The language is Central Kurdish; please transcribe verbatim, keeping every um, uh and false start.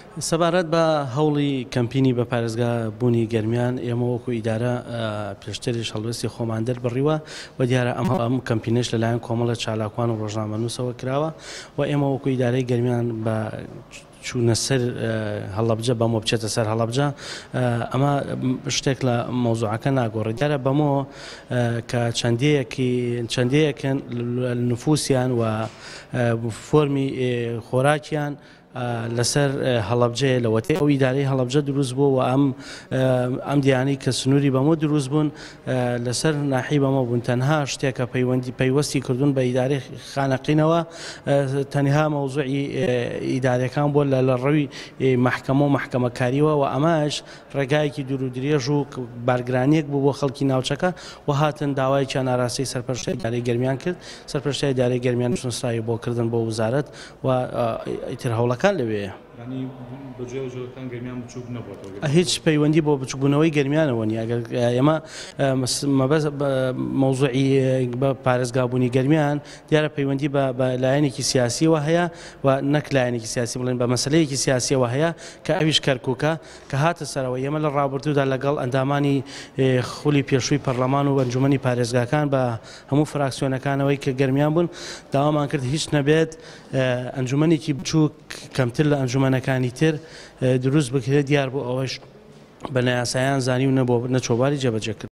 سەبارەت بە هەوڵی کەمپینی بە پارێزگا بوونی گەرمیان ئێمە وەکو ئیدارە پێشتریش هەڵوێستی خۆمان دەربڕیوە و دیارە ئەم ئەم کەمپینش لەلایەن کۆمەڵە چالاکوان و ڕۆژنامەنووسەوە کراوە و ئێمە وەکو ئیدارەی گەرمیان بە چوونە سەر هەڵەبجە بەمۆ بچێتە سەر هەڵەبجە ئەمە شتێک لە مۆزوعەکە ناگۆڕێت دیارە بەمۆ کە چەندەیەکی چەندەیەکن نفوسیان و فۆرمی خۆراکیان لەسەر هەڵەبجەیە لەوەتێ ئەو ئیدارەی هەڵەبجە دروست بوو و ئەم ئەم دیانی کە سنووری بەمۆ دروست بوون لەسەر ناحی بەمە بوون تەنها شتێکە پەیوەندی پەیوەستی کردوون بە ئیدارەی خانەقینەوە تەنها مەوزوعی ئیدارەکان بۆ لە ڕەوی مەحکەمە و مەحکەمەکاریەوە و ئەماش ڕێگایەکی دوور و درێژ و بارگرانیەک بوو بۆ خەڵکی ناوچەکە و هاتن داوایکی ناڕاستی سەرپەرشتیی ئیدارەی گەرمیان کرد سەرپەرشتیی ئیدارەی گەرمیان نووسراوی بۆ کردن بۆ وزارەت و ئیتر هەوڵەکان لەوەیە هیچ پەیوەندی بۆ بچووبوونەوەی گەرمیانەوە نیە ئێمە مەوزوعی بە پارێزگابوونی گەرمیان دیارە پەیوەندی بە لایەنێکی سیاسیەوە هەیە و نەک لایەنێکی سیاسی بڵێن بە مەسەلەیەکی سیاسیەوە هەیە کە ئەویش کەرکووکە کە هاتە سەرەوە ئێمە لە ڕابردوودا لەگەڵ ئەندامانی خولی پێشووی پەرلەمان و ئەنجومەنی پارێزگاکان بە هەموو فراکسیۆنەکانەوەی کە گەرمیان بوون داوامان کرد هیچ نەبێت ئەنجومەنێکی بچووک کەمتر لە ئەنجومەنەکانی تر دروست بکرێت دیار بۆ ئەوەش بە نایاسایان زانی و نەبوو نەچۆباری جێبەجێکردن.